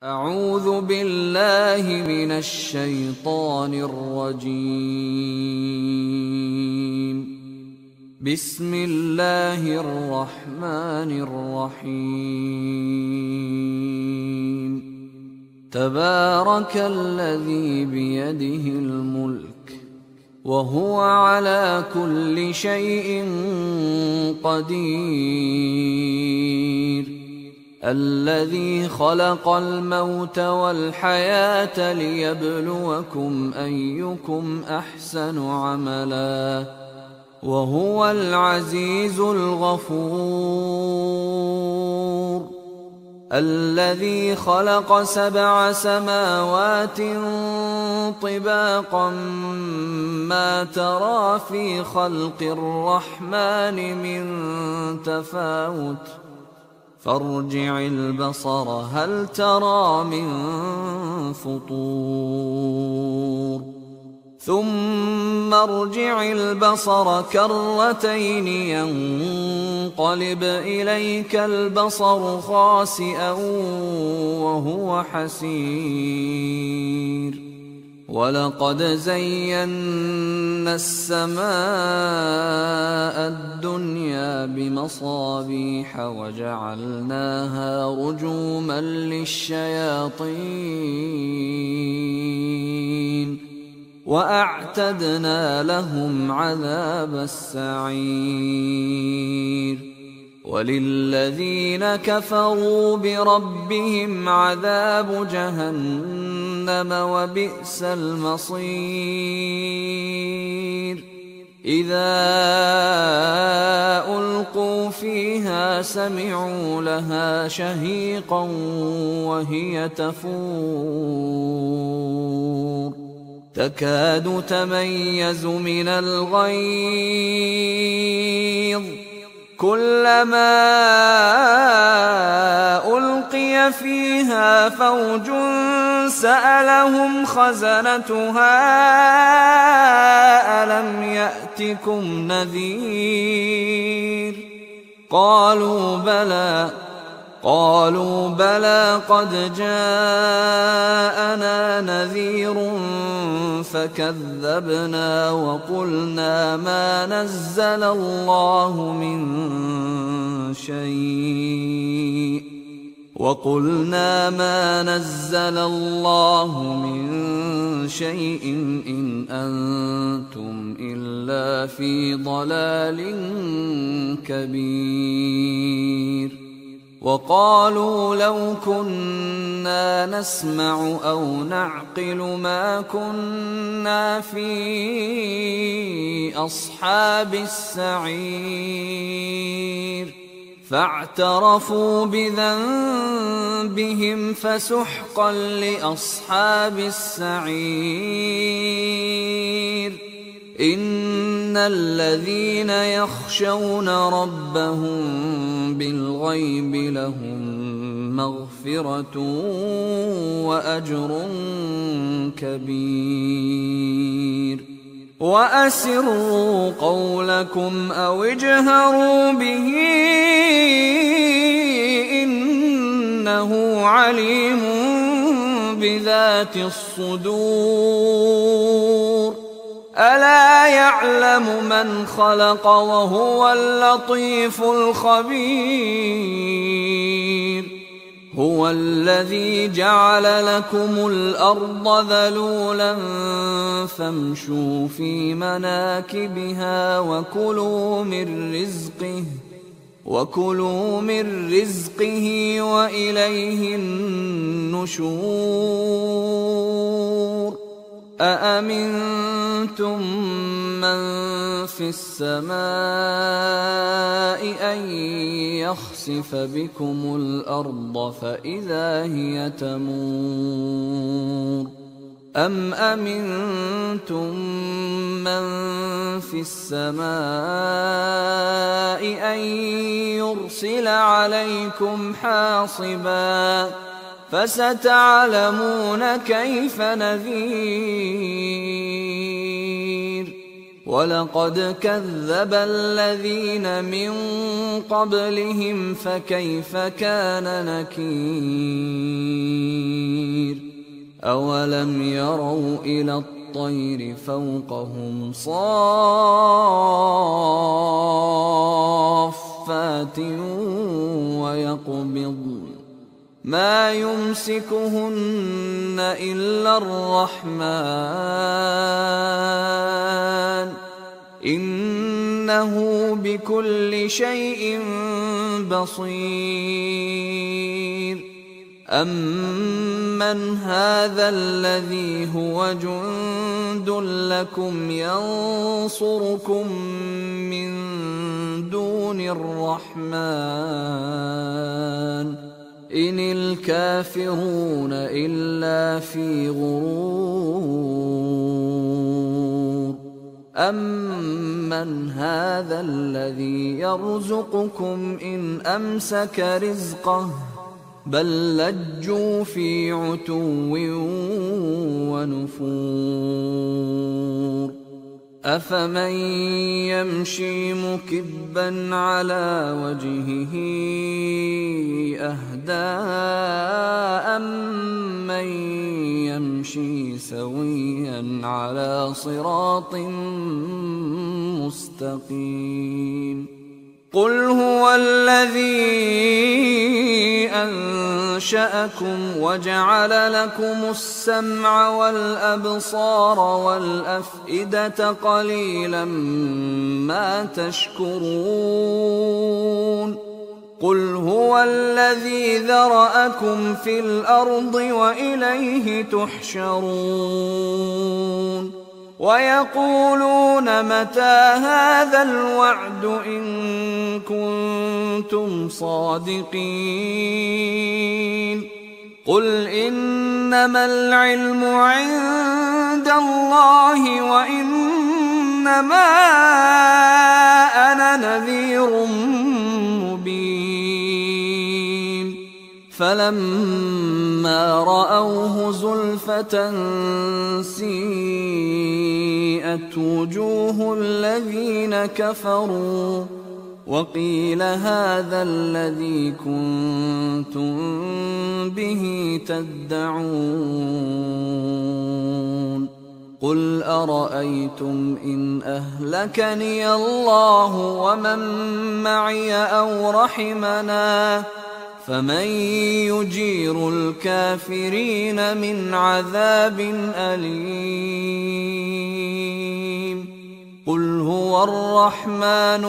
أعوذ بالله من الشيطان الرجيم. بسم الله الرحمن الرحيم. تبارك الذي بيده الملك وهو على كل شيء قدير. الذي خلق الموت والحياة ليبلوكم أيكم أحسن عملا وهو العزيز الغفور. الذي خلق 7 سماوات طباقا ما ترى في خلق الرحمن من تفاوت فارجع البصر هل ترى من فطور ثم ارجع البصر كرتين ينقلب إليك البصر خاسئا وهو حسير. ولقد زينا السماء الدنيا بمصابيح وجعلناها رجوما للشياطين وأعتدنا لهم عذاب السعير. وللذين كفروا بربهم عذاب جهنم وبئس المصير. إذا ألقوا فيها سمعوا لها شهيقا وهي تفور تكاد تميز من الغيظ كلما ألقي فيها فوج سألهم خزنتها ألم يأتكم نذير قالوا بلى قد جاءنا نذير فكذبنا وقلنا ما نزل الله من شيء إن أنتم إلا في ضلال كبير. وقالوا لو كنا نسمع أو نعقل ما كنا في أصحاب السعير فاعترفوا بذنبهم فسحقا لأصحاب السعير. إن الذين يخشون ربهم بالغيب لهم مغفرة وأجر كبير. وأسروا قولكم أو اجهروا به إنه عليم بذات الصدور. ألا يعلم من خلق وهو اللطيف الخبير. هو الذي جعل لكم الأرض ذلولا فامشوا في مناكبها وكلوا من رزقه وإليه النشور. أأمنتم من في السماء أن يخسف بكم الأرض فإذا هي تمور أم أمنتم من في السماء أن يرسل عليكم حاصبا فستعلمون كيف نذير. ولقد كذب الذين من قبلهم فكيف كان نكير أولم يروا إلى الطير فوقهم صافات ويقبضن ما يمسكهن إلا الرحمن إنه بكل شيء بصير أمن هذا الذي هو جند لكم ينصركم من دون الرحمن إن الكافرون إلا في غرور أمن هذا الذي يرزقكم إن أمسك رزقه بل لجوا في عتو ونفور أفمن يمشي مكبا على وجهه أهدى أمن يمشي سويا على صراط مستقيم قل هو الذي أنشأكم وجعل لكم السمع والأبصار والأفئدة قليلا ما تشكرون قل هو الذي ذرأكم في الأرض وإليه تحشرون ويقولون متى هذا الوعد إن كنتم صادقين قل إنما العلم عند الله وإنما أنا نذير مبين فلما رأوه زلفة سيئت وجوه الذين كفروا وقيل هذا الذي كنتم به تدعون قل أرأيتم إن أهلكني الله ومن معي أو رحمنا فمن يجير الكافرين من عذاب أليم قل هو الرحمن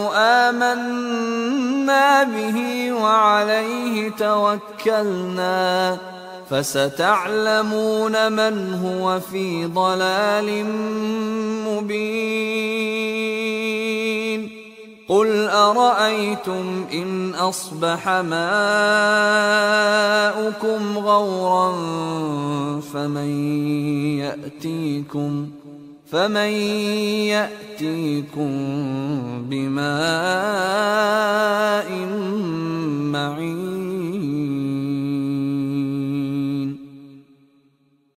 آمنا به وعليه توكلنا فستعلمون من هو في ضلال مبين قل أرأيتم إن أصبح ماؤكم غورا فمن يأتيكم بماء